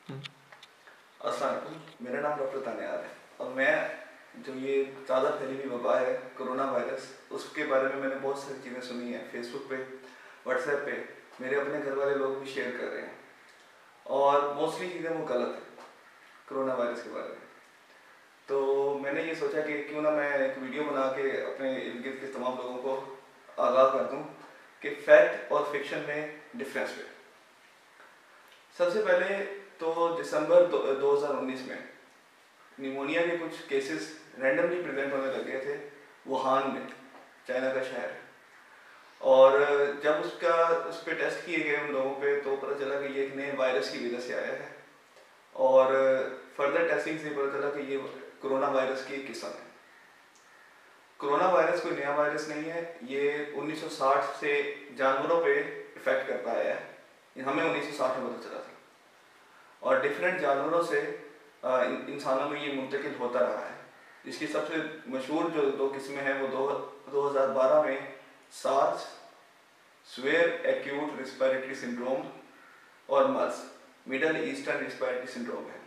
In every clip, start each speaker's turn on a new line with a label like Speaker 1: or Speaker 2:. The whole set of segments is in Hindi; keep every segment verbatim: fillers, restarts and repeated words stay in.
Speaker 1: अस्सलाम वालेकुम, मेरा नाम डॉक्टर तानियार है और मैं जो ये ज़्यादा फैली हुई वबा है कोरोना वायरस, उसके बारे में मैंने बहुत सारी चीज़ें सुनी हैं। फेसबुक पे, व्हाट्सएप पे मेरे अपने घर वाले लोग भी शेयर कर रहे हैं और मोस्टली चीज़ें वो गलत हैं कोरोना वायरस के बारे में। तो मैंने ये सोचा कि क्यों ना मैं एक वीडियो बना के अपने इर्द गिर्द के तमाम लोगों को आगाह कर दूँ कि फैक्ट और फिक्शन में डिफरेंस है। सबसे पहले तो दिसंबर दो हज़ार उन्नीस में निमोनिया के कुछ केसेस रैंडमली प्रेजेंट होने लगे थे वुहान में, चाइना का शहर है। और जब उसका उस पर टेस्ट किए गए उन लोगों पे तो पता चला कि ये एक नए वायरस की वजह से आया है और फर्दर टेस्टिंग से पता चला कि ये कोरोना वायरस की एक किस्म है। कोरोना वायरस कोई नया वायरस नहीं है, ये उन्नीस सौ साठ से जानवरों पे इफेक्ट करता आया है। हमें उन्नीस सौ साठ में पता चला था और डिफरेंट जानवरों से इंसानों में ये मुंतकिल होता रहा है। इसकी सबसे मशहूर जो दो किस्में हैं वो दो दो हज़ार बारह में SARS, severe acute respiratory syndrome, और MERS, middle eastern respiratory syndrome है।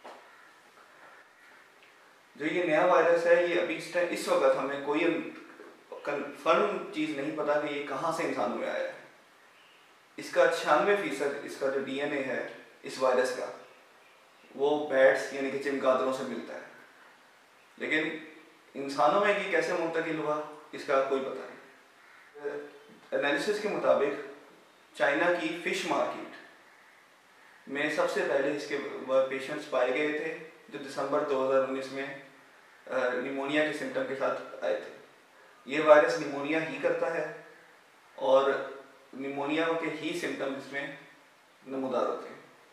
Speaker 1: जो ये नया वायरस है ये अभी इस इस वक्त हमें कोई कंफर्म चीज़ नहीं पता कि ये कहाँ से इंसानों में आया है। इसका छियानवे फीसद इसका जो डीएनए है इस वायरस का वो बैट्स यानी कि चमगादड़ों से मिलता है, लेकिन इंसानों में ये कैसे मुंतकिल हुआ इसका कोई पता नहीं। एनालिसिस के मुताबिक चाइना की फिश मार्केट में सबसे पहले इसके पेशेंट्स पाए गए थे जो दिसंबर दो हज़ार उन्नीस में निमोनिया के सिम्टम के साथ आए थे। ये वायरस निमोनिया ही करता है और निमोनिया के ही सिम्टम इसमें नमूदार होते हैं।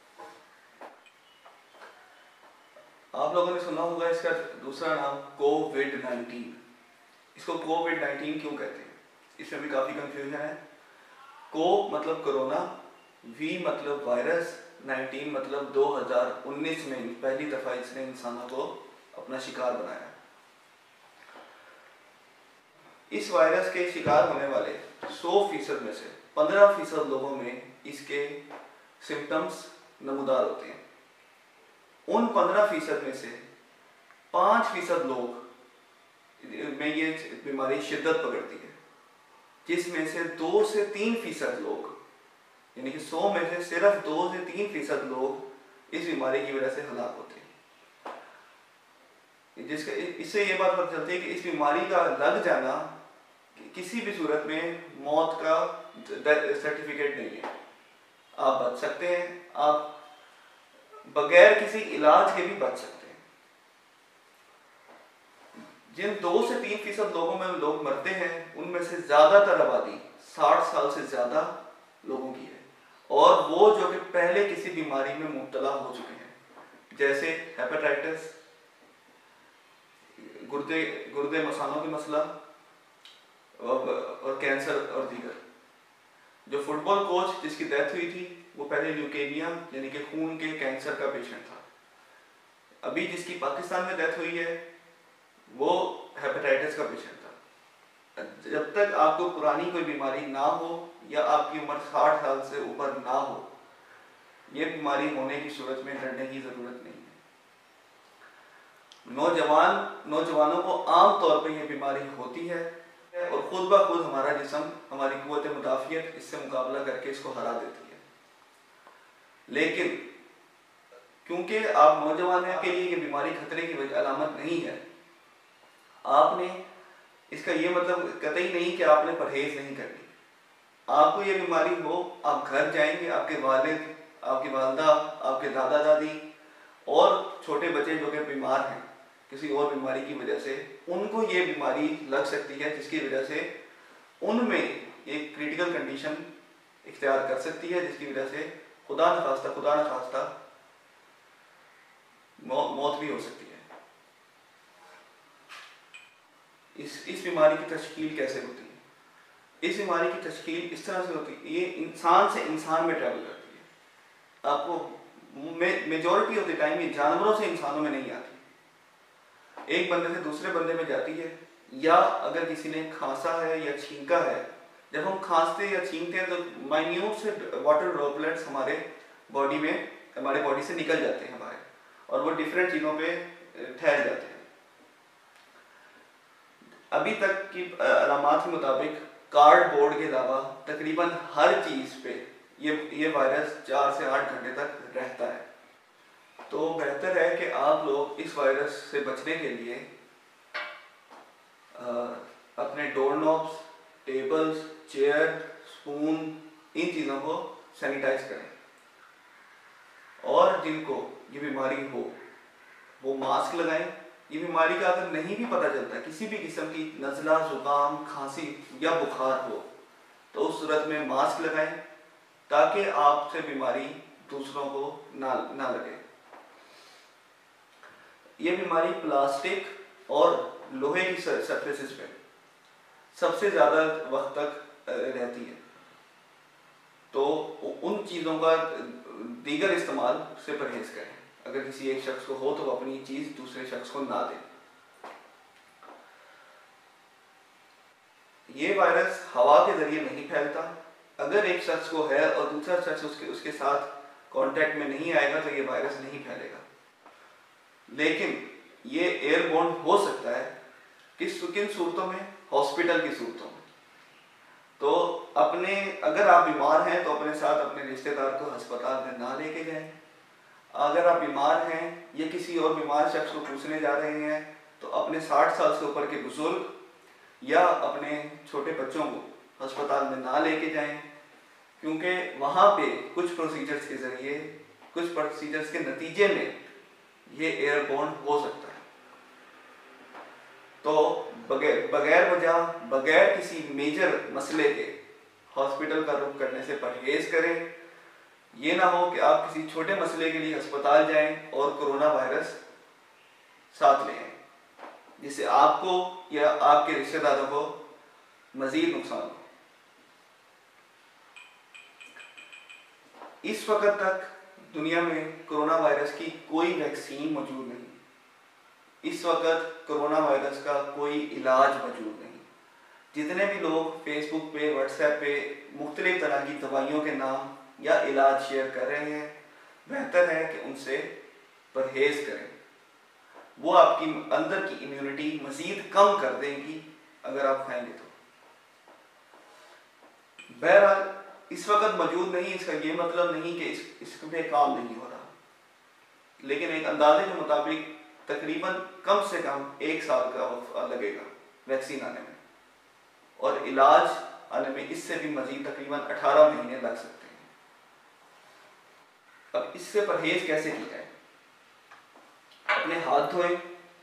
Speaker 1: आप लोगों ने सुना होगा इसका दूसरा नाम कोविड नाइन्टीन। इसको कोविड नाइन्टीन क्यों कहते हैं, इसमें भी काफ़ी कंफ्यूजन है। को मतलब कोरोना, वी मतलब वायरस, नाइन्टीन मतलब दो हज़ार उन्नीस में पहली दफ़ा इसने इंसानों को अपना शिकार बनाया। इस वायरस के शिकार होने वाले सौ फीसद में से पंद्रह फीसद लोगों में इसके सिम्टम्स नमूदार होते हैं। उन पंद्रह फीसद में से पाँच फीसद लोग में ये बीमारी शिद्दत पकड़ती है, जिसमें से दो से तीन फीसद लोग यानी कि सौ में से सिर्फ दो से तीन फीसद लोग इस बीमारी की वजह से हलाक होते हैं। जिसके इससे ये बात पता चलती है कि इस बीमारी का लग जाना किसी भी सूरत में मौत का सर्टिफिकेट नहीं है। आप बच सकते हैं, आप बगैर किसी इलाज के भी बच सकते हैं। जिन दो से तीन फीसद लोगों में लोग मरते हैं उनमें से ज्यादातर आबादी साठ साल से ज्यादा लोगों की है और वो जो कि पहले किसी बीमारी में मुब्तला हो चुके हैं, जैसे हेपेटाइटिस, गुर्दे गुर्दे मसालों की मसला और, और कैंसर और दीगर। जो फुटबॉल कोच जिसकी डेथ हुई थी वो पहले ल्यूकेमिया यानी कि खून के कैंसर का पेशेंट था। अभी जिसकी पाकिस्तान में डेथ हुई है वो हेपेटाइटिस का पेशेंट था। जब तक आपको पुरानी कोई बीमारी ना हो या आपकी उम्र साठ साल से ऊपर ना हो, ये बीमारी होने की सूरत में डरने की ज़रूरत नहीं है। नौजवान नौजवानों को आम तौर पर यह बीमारी होती है और खुद ब खुद हमारा जिस्म, हमारी कुव्वत मुदाफ़ियत इससे मुकाबला करके इसको हरा देती है। लेकिन क्योंकि आप नौजवान हैं के लिए ये बीमारी खतरे की वजह अलामत नहीं है, आपने इसका ये मतलब कतई नहीं कि आपने परहेज नहीं करनी। आपको ये बीमारी हो, आप घर जाएंगे, आपके वालिद, आपकी वालदा, आपके दादा दादी और छोटे बच्चे जो कि बीमार हैं किसी और बीमारी की वजह से, उनको ये बीमारी लग सकती है जिसकी वजह से उनमें एक क्रिटिकल कंडीशन इख्तियार कर सकती है, जिसकी वजह से खुदा न खास्ता खुदा न खास्ता मौ, मौत भी हो सकती है। इस इस बीमारी की तशकील कैसे होती है? इस बीमारी की तशकील इस तरह से होती है, ये इंसान से इंसान में ट्रैवल करती है। आपको मेजॉरिटी ऑफ द टाइम ये जानवरों से इंसानों में नहीं आती, एक बंदे से दूसरे बंदे में जाती है, या अगर किसी ने खांसा है या छींका है, जब हम खांसते या छींकते हैं तो माइन्यूट से वाटर ड्रॉपलेट्स हमारे बॉडी में हमारे बॉडी से निकल जाते हैं बाहर और वो डिफरेंट चीज़ों पे ठहर जाते हैं। अभी तक की अलामात के मुताबिक कार्डबोर्ड के अलावा तकरीबन हर चीज़ पे ये ये वायरस चार से आठ घंटे तक रहता है। तो बेहतर है कि आप लोग इस वायरस से बचने के लिए आ, अपने door knobs, tables, chair, spoon, इन चीज़ों को सैनिटाइज करें और जिनको ये बीमारी हो वो मास्क लगाएं। ये बीमारी का अगर नहीं भी पता चलता, किसी भी किस्म की नज़ला, जुकाम, खांसी या बुखार हो तो उस सूरत में मास्क लगाएं ताकि आपसे बीमारी दूसरों को ना ना लगे। ये बीमारी प्लास्टिक और लोहे की सरफेसेस पे सबसे ज़्यादा वक्त तक रहती है, तो उन चीज़ों का दीगर इस्तेमाल से परहेज करें। अगर किसी एक शख्स को हो तो वो अपनी चीज़ दूसरे शख्स को ना दें। ये वायरस हवा के जरिए नहीं फैलता। अगर एक शख्स को है और दूसरा शख्स उसके उसके साथ कांटेक्ट में नहीं आएगा तो ये वायरस नहीं फैलेगा। लेकिन ये एयरबोर्न हो सकता है किस किन सूरतों में? हॉस्पिटल की सूरतों में। तो अपने अगर आप बीमार हैं तो अपने साथ अपने रिश्तेदार को अस्पताल में ना लेके जाएं। अगर आप बीमार हैं या किसी और बीमार शख्स को पूछने जा रहे हैं तो अपने साठ साल से ऊपर के बुजुर्ग या अपने छोटे बच्चों को अस्पताल में ना लेके जाएं, क्योंकि वहाँ पे कुछ प्रोसीजर्स के ज़रिए, कुछ प्रोसीजर्स के नतीजे में ये एयरबोर्न हो सकता है। तो बगैर बगैर वजह, बगैर किसी मेजर मसले के हॉस्पिटल का रुख करने से परहेज करें। ये ना हो कि आप किसी छोटे मसले के लिए अस्पताल जाएं और कोरोना वायरस साथ ले आएं, जिससे आपको या आपके रिश्तेदारों को मजीद नुकसान हो। इस वक्त तक दुनिया में कोरोना वायरस की कोई वैक्सीन मौजूद नहीं। इस वक्त कोरोना वायरस का कोई इलाज मौजूद नहीं। जितने भी लोग फेसबुक पे, व्हाट्सएप पे मुख्तलिफ तरह की दवाइयों के नाम या इलाज शेयर कर रहे हैं, बेहतर है कि उनसे परहेज करें। वो आपकी अंदर की इम्यूनिटी मजीद कम कर देंगी अगर आप खाएंगे तो। बहरहाल इस वक्त मौजूद नहीं, इसका ये मतलब नहीं कि इस इस पे काम नहीं हो रहा, लेकिन एक अंदाजे के मुताबिक तकरीबन कम से कम एक साल का वक्त लगेगा वैक्सीन आने में, और इलाज आने में इससे भी मजीद तकरीबन अठारह महीने लग सकते हैं। अब इससे परहेज कैसे किया जाए? अपने हाथ धोएं।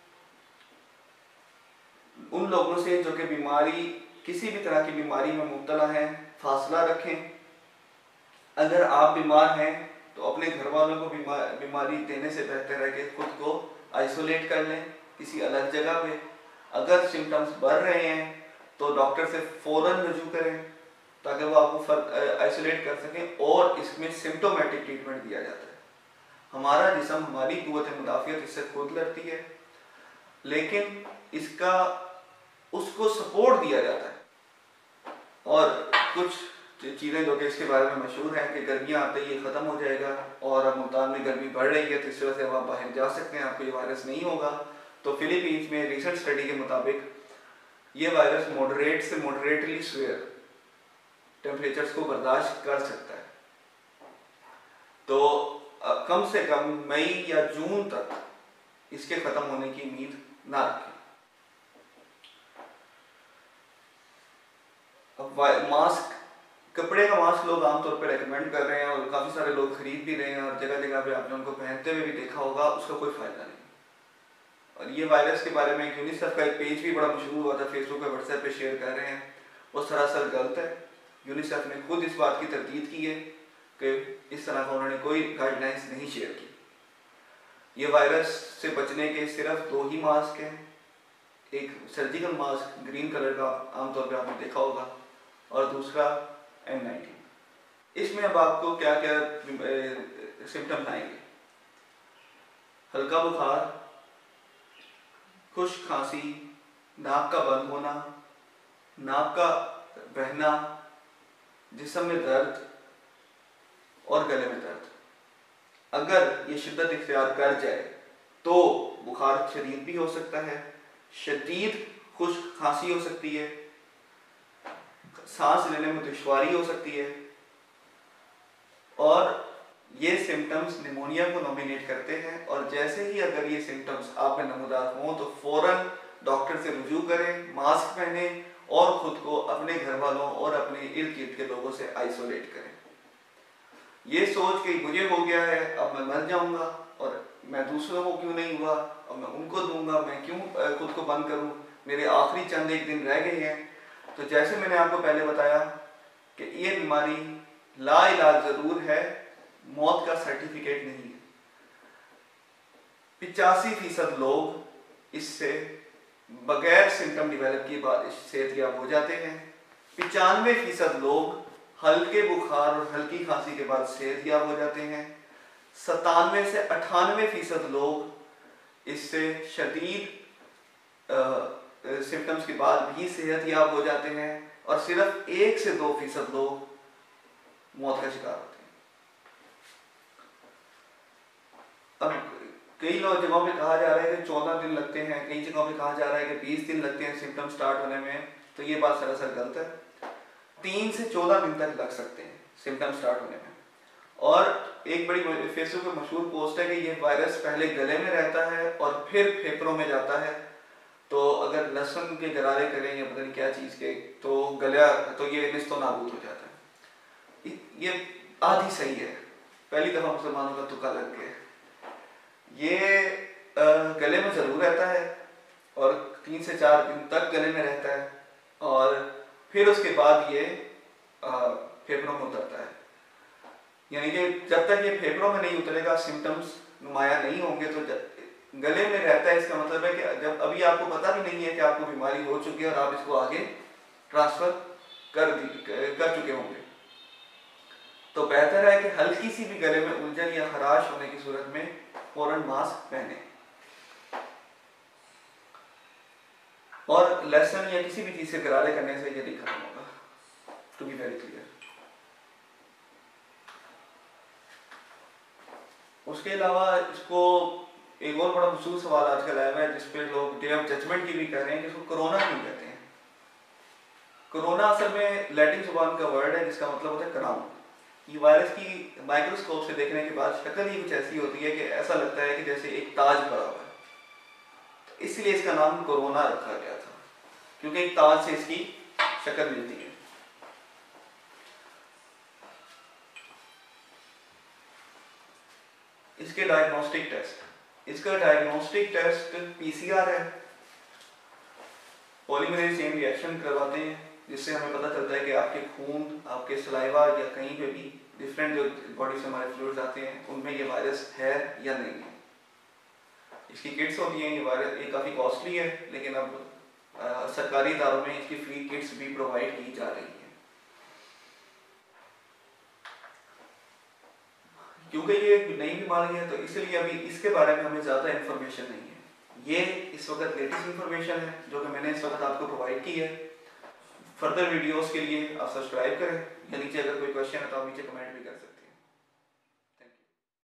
Speaker 1: उन लोगों से जो कि बीमारी, किसी भी तरह की बीमारी में मुब्तला हैं, फासला रखें। अगर आप बीमार हैं तो अपने घर वालों को बीमार बीमारी देने से बेहतर है कि खुद को आइसोलेट कर लें किसी अलग जगह पे। अगर सिम्टम्स बढ़ रहे हैं तो डॉक्टर से फ़ौरन रुजू करें ताकि वो आपको आइसोलेट कर सकें, और इसमें सिम्टोमेटिक ट्रीटमेंट दिया जाता है। हमारा जिस्म, हमारी कुव्वत मुदाफ़ियत इससे खुद लड़ती है, लेकिन इसका उसको सपोर्ट दिया जाता है। और कुछ चीज़ें जो कि इसके बारे में मशहूर हैं कि गर्मियाँ आते ही ये ख़त्म हो जाएगा, और अब मुल्तान में गर्मी बढ़ रही है तो इस वजह से आप बाहर जा सकते हैं, आपको ये वायरस नहीं होगा। तो फिलीपींस में रिसेंट स्टडी के मुताबिक ये वायरस मॉडरेट से मॉडरेटली सीवियर टेम्परेचर्स को बर्दाश्त कर सकता है। तो कम से कम मई या जून तक इसके ख़त्म होने की उम्मीद ना रखें। अब मास्क, कपड़े का मास्क लोग आमतौर पर रेकमेंड कर रहे हैं और काफ़ी सारे लोग खरीद भी रहे हैं, और जगह जगह पे आपने उनको पहनते हुए भी देखा होगा। उसका कोई फ़ायदा नहीं। और ये वायरस के बारे में यूनिसेफ का एक पेज भी बड़ा मशहूर हुआ था, फेसबुक पे, व्हाट्सएप पे शेयर कर रहे हैं, वो सरासर गलत है। यूनिसेफ ने खुद इस बात की तरदीद की है कि इस तरह का उन्होंने कोई गाइडलाइंस नहीं शेयर की। ये वायरस से बचने के सिर्फ दो ही मास्क हैं, एक सर्जिकल मास्क ग्रीन कलर का आमतौर पर आपने देखा होगा, और दूसरा एन नाइनटीन। इसमें अब आपको क्या क्या सिम्टम्स आएंगे? हल्का बुखार, खुश्क खांसी, नाक का बंद होना, नाक का बहना, जिस्म में दर्द और गले में दर्द। अगर ये शिद्दत इख्तियार कर जाए तो बुखार शदीद भी हो सकता है, शदीद खुश्क खांसी हो सकती है, सांस लेने में दुश्वारी हो सकती है, और ये सिम्टम्स निमोनिया को नॉमिनेट करते हैं। और जैसे ही अगर ये सिम्टम्स आप में नमूदार हों तो फौरन डॉक्टर से रुजू करें, मास्क पहने और खुद को अपने घर वालों और अपने इर्द गिर्द के लोगों से आइसोलेट करें। ये सोच के मुझे हो गया है अब मैं मर जाऊंगा और मैं दूसरों को क्यों नहीं हुआ और मैं उनको दूंगा, मैं क्यों खुद को बंद करूं, मेरे आखिरी चंद एक दिन रह गए हैं। तो जैसे मैंने आपको पहले बताया कि ये बीमारी लाइलाज जरूर है, मौत का सर्टिफिकेट नहीं है। पिचासी फीसद लोग इससे बगैर सिम्टम डेवलप किए बाद सेहतयाब हो जाते हैं, पिचानवे फीसद लोग हल्के बुखार और हल्की खांसी के बाद सेहतयाब हो जाते हैं, सतानवे से अठानवे फीसद लोग इससे शदीद सिम्टम्स के बाद भी सेहतयाब हो जाते हैं, और सिर्फ एक से दो फीसद लोग मौत का शिकार होते हैं। अब कई लोग जगहों पे कहा जा रहा है कि चौदह दिन लगते हैं, कई जगहों पे कहा जा रहा है कि बीस दिन लगते हैं सिम्टम स्टार्ट होने में, तो ये बात सरासर गलत है। तीन से चौदह दिन तक लग सकते हैं सिम्टम स्टार्ट होने में। और एक बड़ी फेसबुक पे मशहूर पोस्ट है कि ये वायरस पहले गले में रहता है और फिर फेफड़ों में जाता है, तो अगर लहसुन के गरारे करें या पता नहीं क्या चीज़ के तो गला तो ये निस्तो नाबूद हो जाता है। ये आधी सही है, पहली दफ़ा मुसलमानों का तुक्का लग गया। ये आ, गले में ज़रूर रहता है और तीन से चार दिन तक गले में रहता है, और फिर उसके बाद ये फेफड़ों में उतरता है। यानी कि जब तक ये फेफड़ों में नहीं उतरेगा, सिम्टम्स नुमाया नहीं होंगे, तो गले में रहता है। इसका मतलब है कि जब अभी आपको पता भी नहीं है कि आपको बीमारी हो चुकी है और आप इसको आगे ट्रांसफर कर कर चुके होंगे, तो बेहतर है कि हल्की सी भी गले में उलझन या खराश होने की सूरत में फौरन मास्क पहने, और लहसुन या किसी भी चीज से गरारे करने से ये नहीं खत्म होगा, टू बी वेरी क्लियर। उसके अलावा इसको एक और बड़ा मशहूर सवाल आजकल आया हुआ है जिसपे लोग डे ऑफ जजमेंट की भी कह रहे हैं कि इसको कोरोना क्यों कहते हैं। कोरोना असल में लैटिन जुबान का वर्ड है जिसका मतलब होता है क्राउन। ये वायरस की माइक्रोस्कोप से देखने के बाद शक्ल ही कुछ ऐसी होती है कि ऐसा लगता है कि जैसे एक ताज पड़ा हुआ है, तो इसलिए इसका नाम कोरोना रखा गया था, क्योंकि एक ताज से इसकी शक्ल मिलती है। इसके डायग्नोस्टिक टेस्ट इसका डायग्नोस्टिक टेस्ट पीसीआर है, पॉलीमरेज चेन रिएक्शन करवाते हैं, जिससे हमें पता चलता है कि आपके खून, आपके सलाइवा या कहीं पे भी डिफरेंट जो बॉडी से हमारे फ्लूइड्स आते हैं उनमें ये वायरस है या नहीं है। इसकी किट्स होती हैं, ये वायरस ये काफ़ी कॉस्टली है, लेकिन अब आ, सरकारी इदारों में इसकी फ्री किट्स भी प्रोवाइड की जा रही है। क्योंकि ये एक नई बीमारी है तो इसलिए अभी इसके बारे में हमें ज़्यादा इन्फॉर्मेशन नहीं है। ये इस वक्त लेटेस्ट इन्फॉर्मेशन है जो कि मैंने इस वक्त आपको प्रोवाइड की है। फर्दर वीडियोस के लिए आप सब्सक्राइब करें, या नीचे अगर कोई क्वेश्चन है तो आप नीचे कमेंट भी कर सकते हैं।